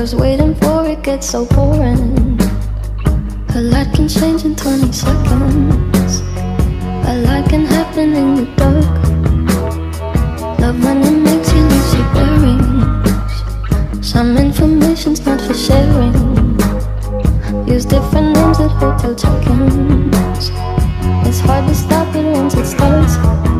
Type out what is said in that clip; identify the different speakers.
Speaker 1: 'cause waiting for it gets so boring. A lot can change in 20 seconds. A lot can happen in the dark. Love when it makes you lose your bearings. Some information's not for sharing. Use different names at hotel check-ins. It's hard to stop it once it starts.